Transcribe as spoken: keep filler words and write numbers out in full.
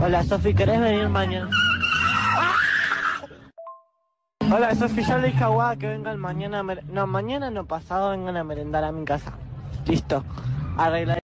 Hola Sofi, ¿querés venir mañana? Hola Sofi, ya le dije a Guada que vengan mañana a mer... No, mañana no, pasado vengan a merendar a mi casa. Listo. Arregla.